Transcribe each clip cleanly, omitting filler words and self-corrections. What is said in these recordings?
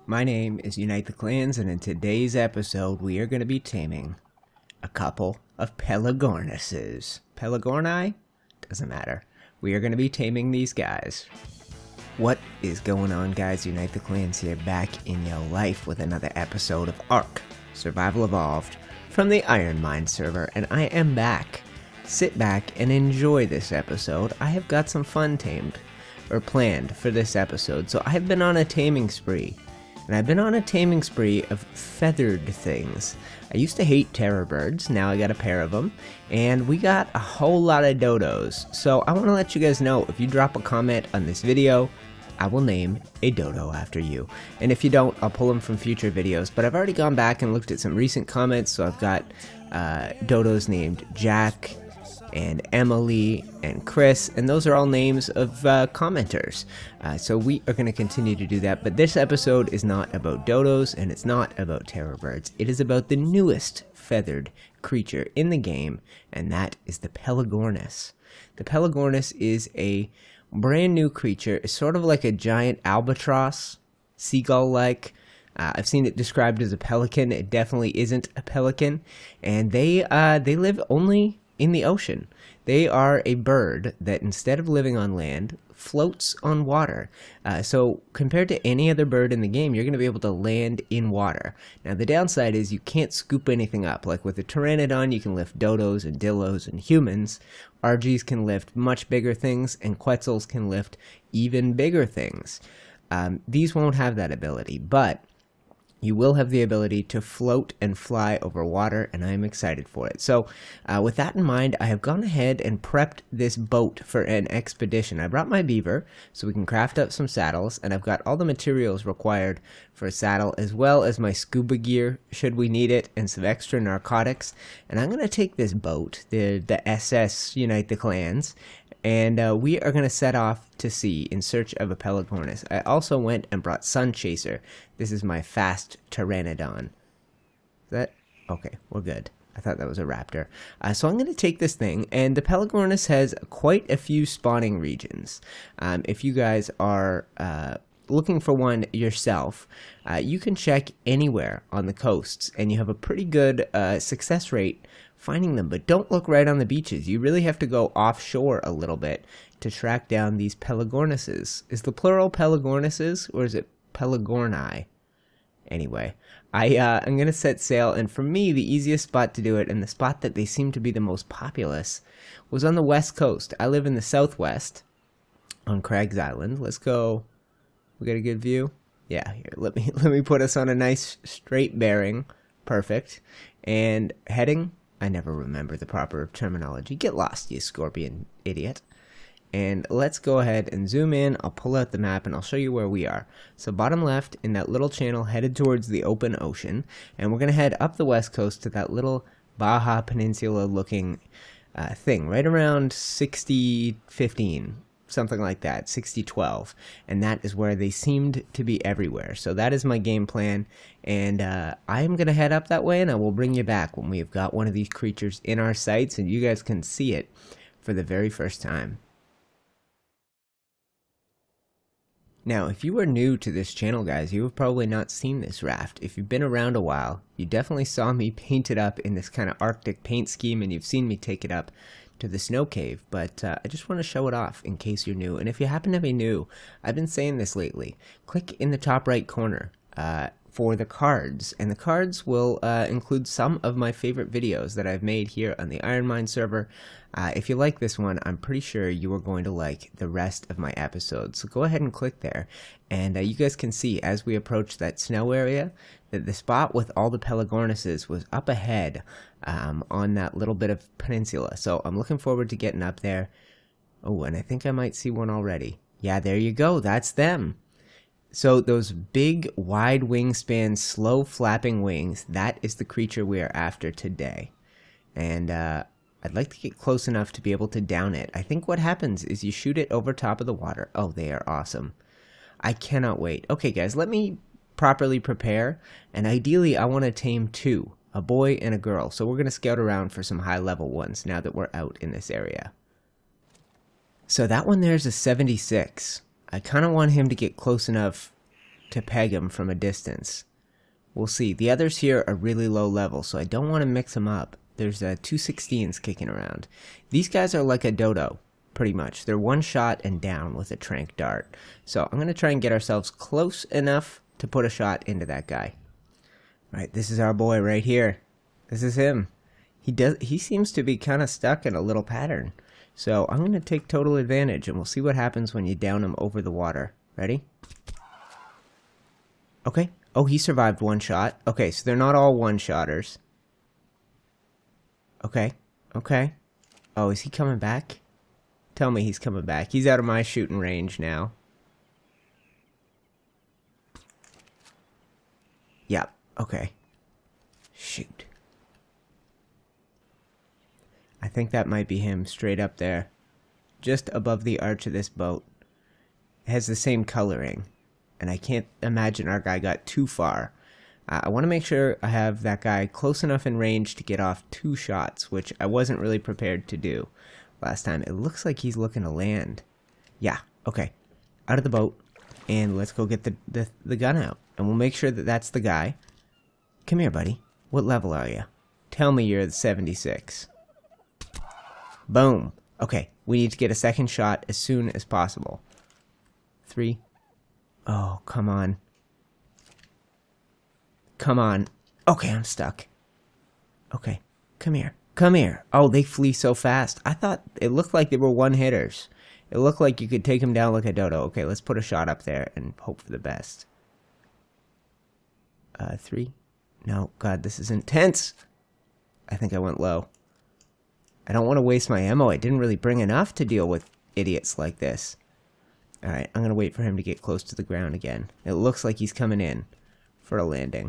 My name is Unite the Clans, and in today's episode, we are going to be taming a couple of Pelagornises. Pelagorni? Doesn't matter. We are going to be taming these guys. What is going on, guys? Unite the Clans here, back in your life with another episode of ARK Survival Evolved from the Ironmine server, and I am back. Sit back and enjoy this episode. I have got some fun planned for this episode, so I've been on a taming spree. And I've been on a taming spree of feathered things. I used to hate terror birds, now I got a pair of them, and we got a whole lot of dodos. So I want to let you guys know, if you drop a comment on this video, I will name a dodo after you. And if you don't, I'll pull them from future videos. But I've already gone back and looked at some recent comments, so I've got dodos named Jack, and Emily, and Chris, and those are all names of commenters. So we are going to continue to do that, but this episode is not about dodos, and it's not about terror birds. It is about the newest feathered creature in the game, and that is the Pelagornis. The Pelagornis is a brand new creature. It's sort of like a giant albatross, seagull-like. I've seen it described as a pelican. It definitely isn't a pelican, and they live only in the ocean. They are a bird that, instead of living on land, floats on water. So compared to any other bird in the game, you're going to be able to land in water. Now the downside is you can't scoop anything up. Like with a Pteranodon, you can lift dodos and dillos and humans. RGs can lift much bigger things, and Quetzals can lift even bigger things. These won't have that ability, but you will have the ability to float and fly over water, and I am excited for it. So with that in mind, I have gone ahead and prepped this boat for an expedition. I brought my beaver so we can craft up some saddles, and I've got all the materials required for a saddle, as well as my scuba gear should we need it, and some extra narcotics. And I'm going to take this boat, the SS Unite the Clans, and we are going to set off to sea in search of a Pelagornis. I also went and brought Sunchaser. This is my fast Pteranodon. Is that? Okay, we're good. I thought that was a raptor. So I'm going to take this thing, and the Pelagornis has quite a few spawning regions. If you guys are looking for one yourself, you can check anywhere on the coasts, and you have a pretty good success rate finding them, but don't look right on the beaches. You really have to go offshore a little bit to track down these Pelagornises. Is the plural Pelagornises, or is it Pelagorni? Anyway, I'm going to set sail, and for me, the easiest spot to do it, and the spot that they seem to be the most populous, was on the west coast. I live in the southwest, on Craig's Island. Let's go. We got a good view? Yeah, here, let me put us on a nice straight bearing. Perfect. And heading, I never remember the proper terminology. Get lost, you scorpion idiot. And let's go ahead and zoom in. I'll pull out the map and I'll show you where we are. So bottom left in that little channel headed towards the open ocean. And we're going to head up the west coast to that little Baja Peninsula looking thing. Right around 60-15. Something like that, 60-12, and that is where they seemed to be everywhere. So that is my game plan, and I'm going to head up that way, and I will bring you back when we have got one of these creatures in our sights, and you guys can see it for the very first time. Now, if you are new to this channel, guys, you have probably not seen this raft. If you've been around a while, you definitely saw me paint it up in this kind of Arctic paint scheme, and you've seen me take it up to the snow cave, but I just want to show it off in case you're new. And if you happen to be new, I've been saying this lately, click in the top right corner for the cards, and the cards will include some of my favorite videos that I've made here on the Ironmine server. If you like this one, I'm pretty sure you are going to like the rest of my episodes, so go ahead and click there, and you guys can see as we approach that snow area that the spot with all the Pelagornises was up ahead on that little bit of peninsula. So I'm looking forward to getting up there. Oh, and I think I might see one already. Yeah, there you go. That's them. So those big, wide wingspan, slow flapping wings, that is the creature we are after today. And I'd like to get close enough to be able to down it. I think what happens is you shoot it over top of the water. Oh, they are awesome. I cannot wait. Okay, guys, let me properly prepare. And ideally, I want to tame two, a boy and a girl. So we're going to scout around for some high-level ones now that we're out in this area. So that one there's a 76. I kind of want him to get close enough to peg him from a distance. We'll see. The others here are really low level, so I don't want to mix them up. There's 216s kicking around. These guys are like a dodo, pretty much. They're one shot and down with a trank dart. So I'm going to try and get ourselves close enough to put a shot into that guy. Alright, this is our boy right here. This is him. He seems to be kind of stuck in a little pattern. So I'm going to take total advantage, and we'll see what happens when you down him over the water. Ready? Okay. Oh, he survived one shot. Okay, so they're not all one-shotters. Okay. Okay. Oh, is he coming back? Tell me he's coming back. He's out of my shooting range now. Yep. Okay. Shoot. I think that might be him straight up there. Just above the arch of this boat. It has the same coloring. And I can't imagine our guy got too far. I want to make sure I have that guy close enough in range to get off 2 shots, which I wasn't really prepared to do last time. It looks like he's looking to land. Yeah, okay. Out of the boat, and let's go get the gun out. And we'll make sure that that's the guy. Come here, buddy. What level are you? Tell me you're the 76. Boom. Okay, we need to get a second shot as soon as possible. 3. Oh, come on. Come on. Okay, I'm stuck. Okay, come here. Come here. Oh, they flee so fast. I thought it looked like they were one-hitters. It looked like you could take them down like a dodo. Okay, let's put a shot up there and hope for the best. 3. No, God, this is intense. I think I went low. I don't want to waste my ammo. I didn't really bring enough to deal with idiots like this. Alright, I'm going to wait for him to get close to the ground again. It looks like he's coming in for a landing.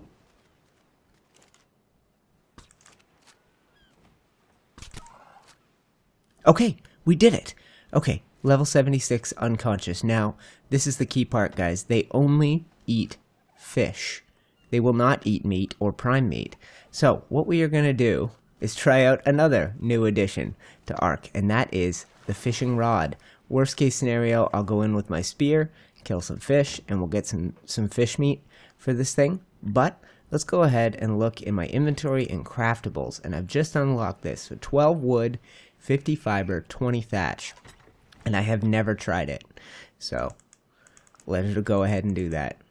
Okay, we did it. Okay, level 76 unconscious. Now, this is the key part, guys. They only eat fish. They will not eat meat or prime meat. So, what we are going to do is try out another new addition to ARK, and that is the fishing rod. Worst case scenario, I'll go in with my spear, kill some fish, and we'll get some fish meat for this thing. But let's go ahead and look in my inventory and craftables, and I've just unlocked this. So 12 wood, 50 fiber, 20 thatch, and I have never tried it. So let's go ahead and do that.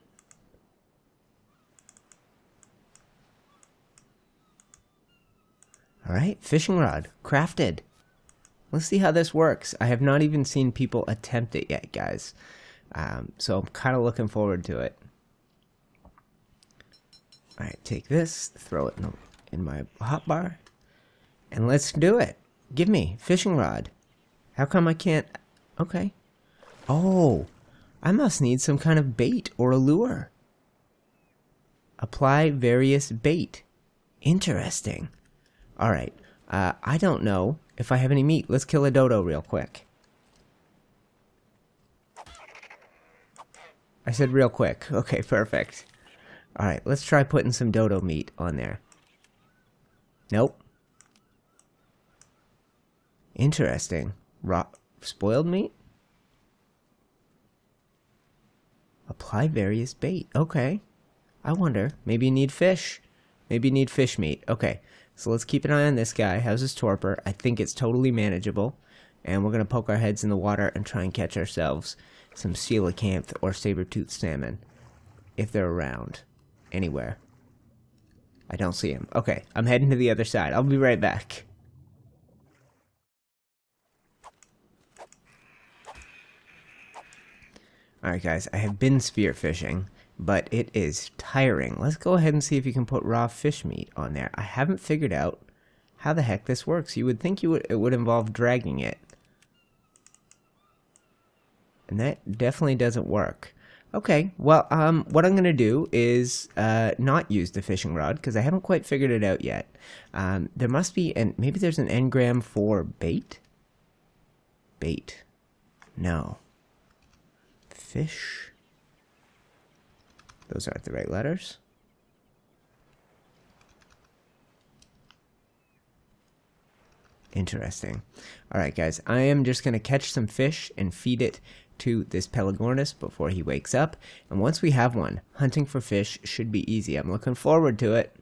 Alright, fishing rod, crafted. Let's see how this works. I have not even seen people attempt it yet, guys. So I'm kind of looking forward to it. Alright, take this, throw it in my hotbar, and let's do it. Give me fishing rod. How come I can't? Okay. Oh, I must need some kind of bait or a lure. Apply various bait. Interesting. Alright, I don't know if I have any meat. Let's kill a dodo real quick. I said real quick. Okay, perfect. Alright, let's try putting some dodo meat on there. Nope. Interesting. Raw, spoiled meat? Apply various bait. Okay. I wonder. Maybe you need fish. Maybe you need fish meat. Okay. So let's keep an eye on this guy. How's his torpor? I think it's totally manageable. And we're going to poke our heads in the water and try and catch ourselves some coelacanth or saber-toothed salmon. If they're around. Anywhere. I don't see him. Okay, I'm heading to the other side. I'll be right back. Alright guys, I have been spearfishing, but it is tiring. Let's go ahead and see if you can put raw fish meat on there. I haven't figured out how the heck this works. You would think it would involve dragging it. And that definitely doesn't work. Okay, well, what I'm going to do is not use the fishing rod, because I haven't quite figured it out yet. There must be, maybe there's an engram for bait? Bait. No. Fish. Those aren't the right letters. Interesting. Alright guys, I am just going to catch some fish and feed it to this Pelagornis before he wakes up. And once we have one, hunting for fish should be easy. I'm looking forward to it.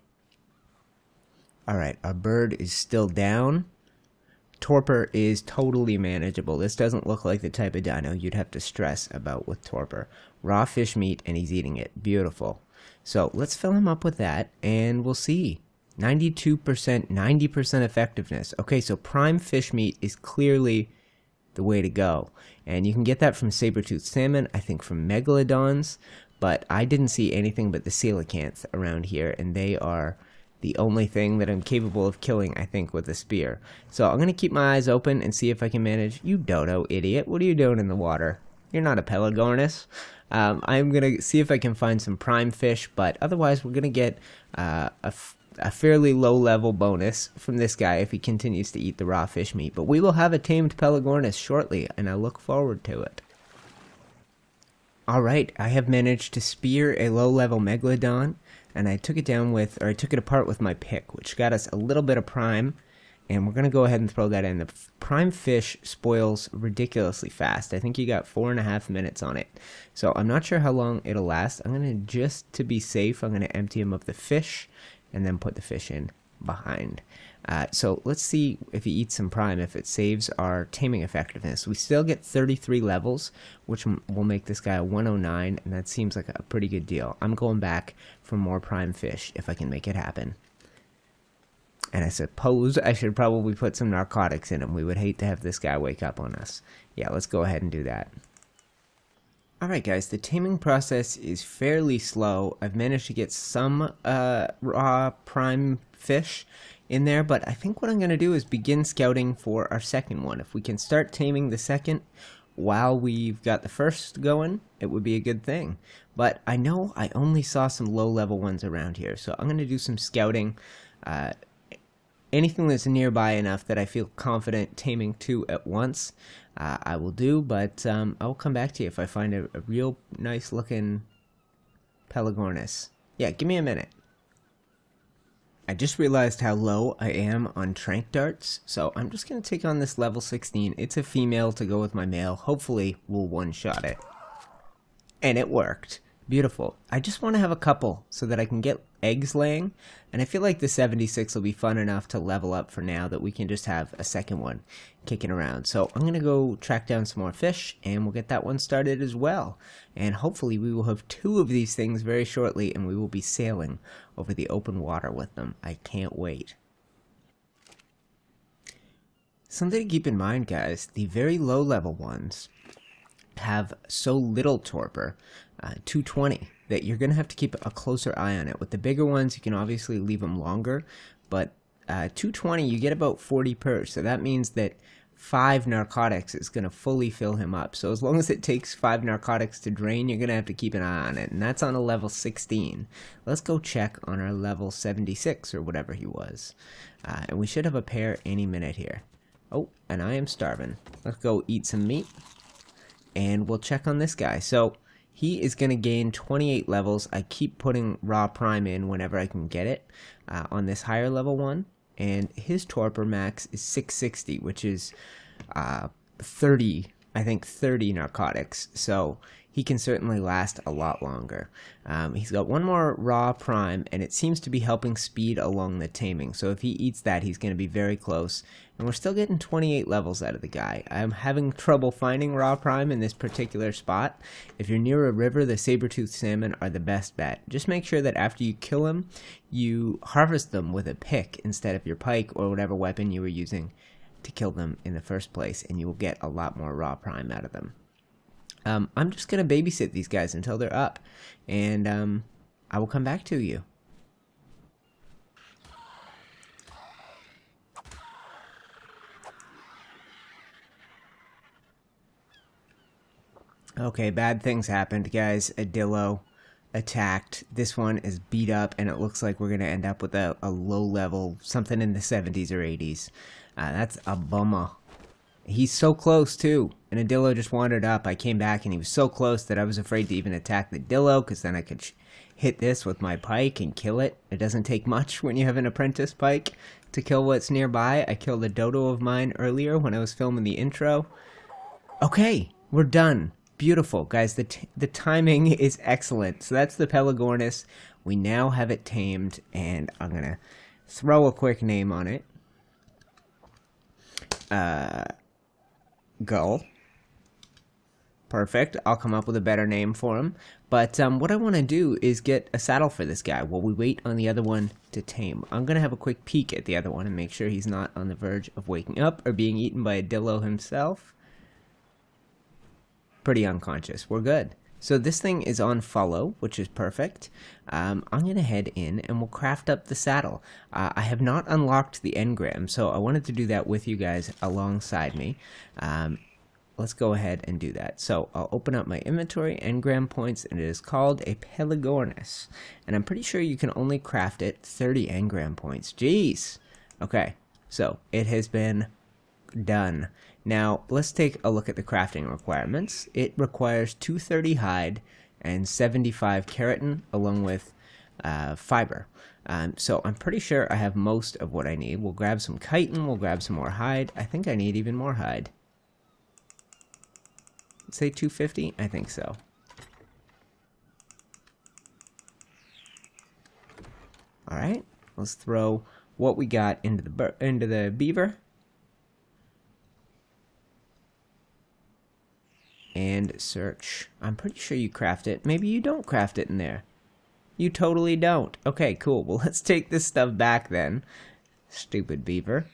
Alright, our bird is still down. Torpor is totally manageable. This doesn't look like the type of dino you'd have to stress about with torpor. Raw fish meat, and he's eating it. Beautiful. So let's fill him up with that, and we'll see. 92%, 90% effectiveness. Okay, so prime fish meat is clearly the way to go. And you can get that from saber-toothed salmon, I think from megalodons, but I didn't see anything but the coelacanths around here, and they are the only thing that I'm capable of killing, I think, with a spear. So I'm going to keep my eyes open and see if I can manage. You dodo idiot, what are you doing in the water? You're not a Pelagornis. I'm going to see if I can find some prime fish, but otherwise we're going to get a fairly low-level bonus from this guy if he continues to eat the raw fish meat. But we will have a tamed Pelagornis shortly, and I look forward to it. Alright, I have managed to spear a low-level Megalodon, and I took it down with, or I took it apart with my pick, which got us a little bit of prime, and we're going to go ahead and throw that in. The prime fish spoils ridiculously fast. I think you got 4.5 minutes on it. So I'm not sure how long it'll last. I'm going to, just to be safe, I'm going to empty him of the fish, and then put the fish in behind. So let's see if he eats some prime, if it saves our taming effectiveness. We still get 33 levels, which will make this guy a 109, and that seems like a pretty good deal. I'm going back for more prime fish if I can make it happen. And I suppose I should probably put some narcotics in him. We would hate to have this guy wake up on us. Yeah, let's go ahead and do that. Alright guys, the taming process is fairly slow. I've managed to get some raw prime fish in there, but I think what I'm going to do is begin scouting for our second one. If we can start taming the second while we've got the first going, it would be a good thing. But I know I only saw some low-level ones around here, so I'm going to do some scouting. Anything that's nearby enough that I feel confident taming two at once, I will do, but I'll come back to you if I find a real nice looking Pelagornis. Yeah, give me a minute. I just realized how low I am on trank darts, so I'm just going to take on this level 16. It's a female to go with my male. Hopefully we'll one-shot it. And it worked. Beautiful. I just want to have a couple so that I can get eggs laying, and I feel like the 76 will be fun enough to level up for now that we can just have a second one kicking around. So I'm going to go track down some more fish, and we'll get that one started as well. And hopefully we will have two of these things very shortly, and we will be sailing over the open water with them. I can't wait. Something to keep in mind, guys, the very low level ones have so little torpor, 220, that you're going to have to keep a closer eye on it. With the bigger ones, you can obviously leave them longer, but 220, you get about 40 per, so that means that 5 narcotics is going to fully fill him up. So as long as it takes 5 narcotics to drain, you're going to have to keep an eye on it, and that's on a level 16. Let's go check on our level 76, or whatever he was. And we should have a pair any minute here. Oh, and I am starving. Let's go eat some meat. And we'll check on this guy. So he is going to gain 28 levels. I keep putting raw prime in whenever I can get it on this higher level one. And his torpor max is 660, which is 30, I think 30 narcotics. So he can certainly last a lot longer. He's got one more raw prime, and it seems to be helping speed along the taming. So if he eats that, he's going to be very close. And we're still getting 28 levels out of the guy. I'm having trouble finding raw prime in this particular spot. If you're near a river, the saber-toothed salmon are the best bet. Just make sure that after you kill him, you harvest them with a pick instead of your pike or whatever weapon you were using to kill them in the first place, and you will get a lot more raw prime out of them. I'm just going to babysit these guys until they're up, and I will come back to you. Okay, bad things happened, guys. A Dillo attacked. This one is beat up, and it looks like we're going to end up with a low level, something in the 70s or 80s. That's a bummer. He's so close, too. And a Dillo just wandered up. I came back, and he was so close that I was afraid to even attack the Dillo, because then I could hit this with my pike and kill it. It doesn't take much when you have an apprentice pike to kill what's nearby. I killed a dodo of mine earlier when I was filming the intro. Okay, we're done. Beautiful, guys. The timing is excellent. So that's the Pelagornis. We now have it tamed, and I'm gonna throw a quick name on it. Gull. Perfect. I'll come up with a better name for him. But what I want to do is get a saddle for this guy while we wait on the other one to tame. I'm going to have a quick peek at the other one and make sure he's not on the verge of waking up or being eaten by a Dillo himself. Pretty unconscious. We're good. So this thing is on follow, which is perfect. I'm going to head in and we'll craft up the saddle. I have not unlocked the engram, so I wanted to do that with you guys alongside me. Let's go ahead and do that. So I'll open up my inventory, engram points, and it is called a Pelagornis. And I'm pretty sure you can only craft it 30 engram points. Jeez. Okay, so it has been done. Now let's take a look at the crafting requirements. It requires 230 hide and 75 keratin along with fiber. So I'm pretty sure I have most of what I need. We'll grab some chitin, we'll grab some more hide. I think I need even more hide. Say 250? I think so. Alright, let's throw what we got into the beaver. And search. I'm pretty sure you craft it. Maybe you don't craft it in there. You totally don't. Okay, cool. Well, let's take this stuff back then. Stupid beaver.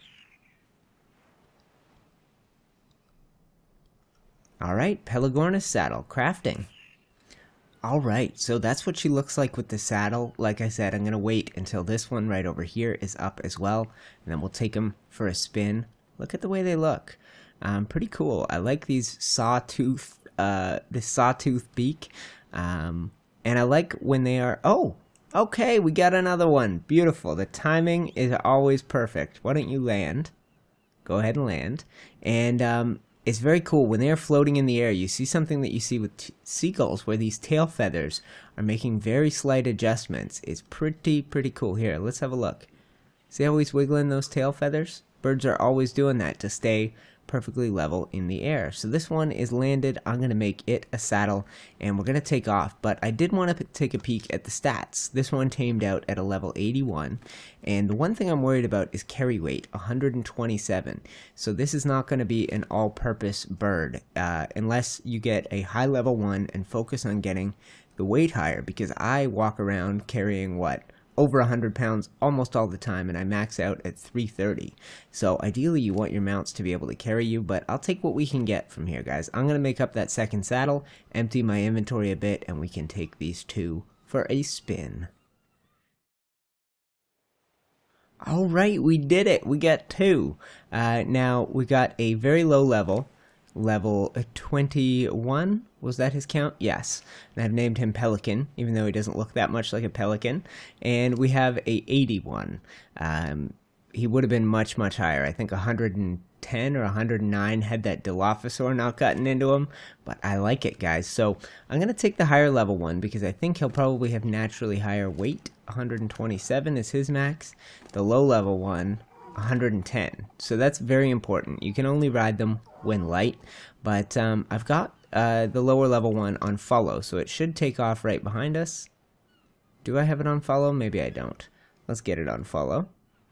Alright, Pelagornis saddle, crafting. Alright, so that's what she looks like with the saddle. Like I said, I'm going to wait until this one right over here is up as well. And then we'll take them for a spin. Look at the way they look. Pretty cool. I like these sawtooth, this sawtooth beak. And I like when they are... Oh! Okay, we got another one. Beautiful. The timing is always perfect. Why don't you land? Go ahead and land. And, it's very cool. When they are floating in the air, you see something that you see with seagulls, where these tail feathers are making very slight adjustments. It's pretty cool. Here, let's have a look. See how he's wiggling those tail feathers? Birds are always doing that to stay perfectly level in the air. So this one is landed. I'm going to make it a saddle, and we're going to take off. But I did want to take a peek at the stats. This one tamed out at a level 81, and the one thing I'm worried about is carry weight, 127. So this is not going to be an all-purpose bird unless you get a high level one and focus on getting the weight higher, because I walk around carrying what? Over 100 pounds almost all the time, and I max out at 330. So ideally you want your mounts to be able to carry you, but I'll take what we can get from here, guys. I'm going to make up that second saddle, empty my inventory a bit, and we can take these two for a spin. Alright, we did it. We got two. Now, we got a very low level 21. Was that his count? Yes. And I've named him Pelican, even though he doesn't look that much like a pelican. And we have a 81. He would have been much higher. I think 110 or 109 had that Dilophosaur not gotten into him. But I like it, guys. So I'm going to take the higher level one because I think he'll probably have naturally higher weight. 127 is his max. The low level one, 110. So that's very important. You can only ride them when light. But I've got the lower level one on follow, so it should take off right behind us. Do I have it on follow? Maybe I don't. Let's get it on follow.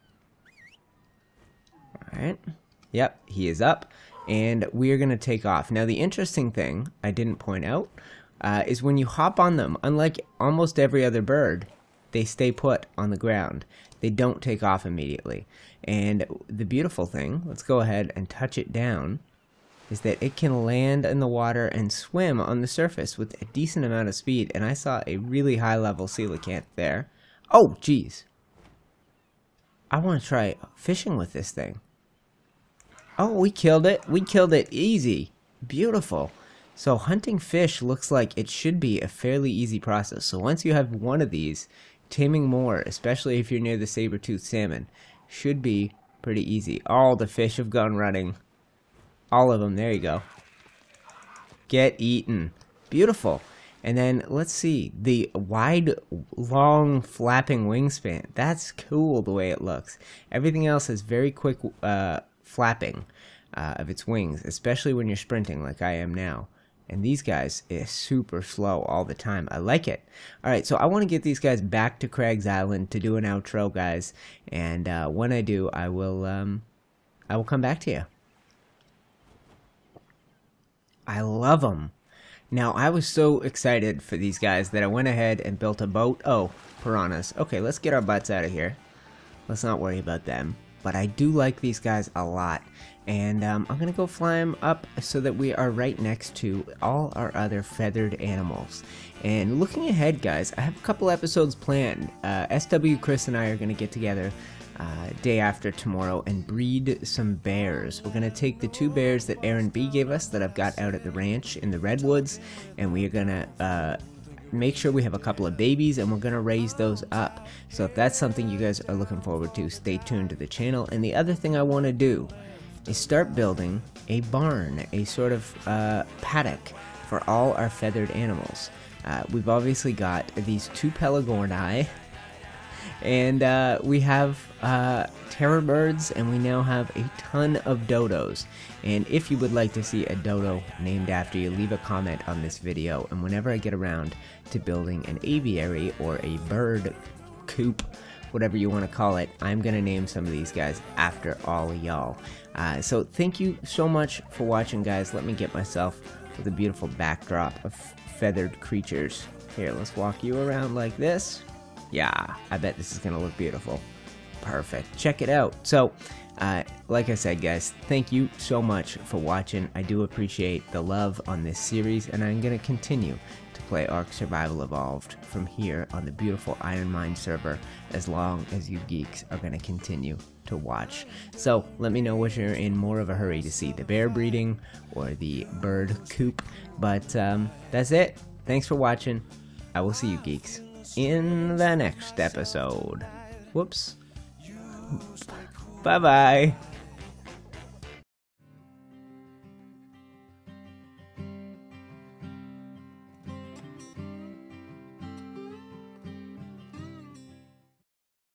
Alright. Yep, he is up. And we are going to take off. Now the interesting thing I didn't point out is when you hop on them, unlike almost every other bird, they stay put on the ground. They don't take off immediately. And the beautiful thing, let's go ahead and touch it down, is that it can land in the water and swim on the surface with a decent amount of speed. And I saw a really high level coelacanth there. Oh, geez. I want to try fishing with this thing. Oh, we killed it. We killed it easy. Beautiful. So hunting fish looks like it should be a fairly easy process. So once you have one of these, taming more, especially if you're near the saber-toothed salmon, should be pretty easy. All the fish have gone running. All of them. There you go. Get eaten. Beautiful. And then let's see. The wide, long, flapping wingspan. That's cool the way it looks. Everything else has very quick flapping of its wings, especially when you're sprinting like I am now. And these guys is super slow all the time. I like it. Alright, so I want to get these guys back to Craig's Island to do an outro, guys. And when I do, I will come back to you. I love them. Now, I was so excited for these guys that I went ahead and built a boat. Oh, piranhas. Okay, let's get our butts out of here. Let's not worry about them. But I do like these guys a lot. And I'm going to go fly them up so that we are right next to all our other feathered animals. And looking ahead, guys, I have a couple episodes planned. SW Chris and I are going to get together day after tomorrow and breed some bears. We're going to take the 2 bears that Aaron B gave us that I've got out at the ranch in the redwoods, and we are going to make sure we have a couple of babies, and we're going to raise those up. So if that's something you guys are looking forward to, stay tuned to the channel. And the other thing I want to do is start building a barn, a sort of paddock for all our feathered animals. We've obviously got these 2 Pelagorni, and we have terror birds, and we now have a ton of dodos. And if you would like to see a dodo named after you, leave a comment on this video, and whenever I get around to building an aviary or a bird coop, whatever you want to call it, I'm gonna name some of these guys after all of y'all. So thank you so much for watching, guys. Let me get myself with a beautiful backdrop of feathered creatures. Here, let's walk you around like this. Yeah, I bet this is gonna look beautiful. Perfect. Check it out. So, like I said, guys, thank you so much for watching. I do appreciate the love on this series, and I'm gonna continue to play Ark Survival Evolved from here on the beautiful Iron Mine server as long as you geeks are gonna continue to watch. So let me know what you're in more of a hurry to see, the bear breeding or the bird coop. But that's it. Thanks for watching. I will see you geeks in the next episode. Whoops. Bye-bye.